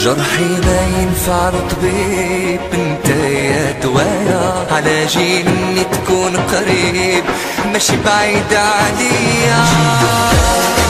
جرحي ما ينفع له طبيب، انت يا دوايا على جيني تكون قريب، ماشي بعيد عليا.